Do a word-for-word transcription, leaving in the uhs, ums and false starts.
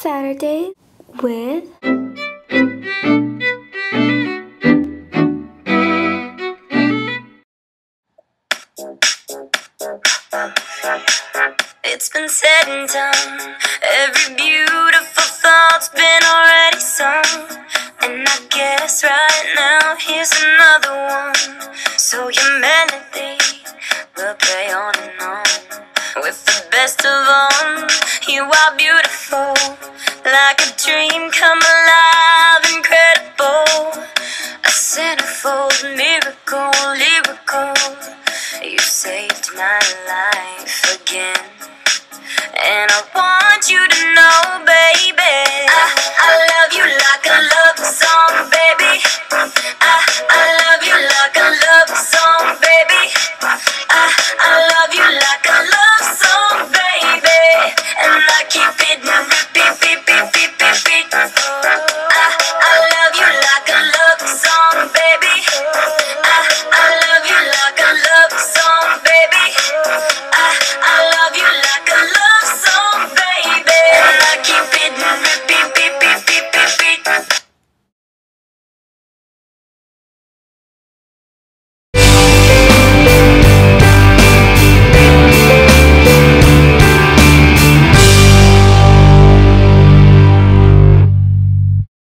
Saturday with It's been said and done. Every beautiful thought's been already sung. And I guess right now here's another one. So your melody will play on and on. With the best of all, you are beautiful, like a dream come alive, incredible. A centerfold miracle, lyrical. You saved my life again. And I want you to know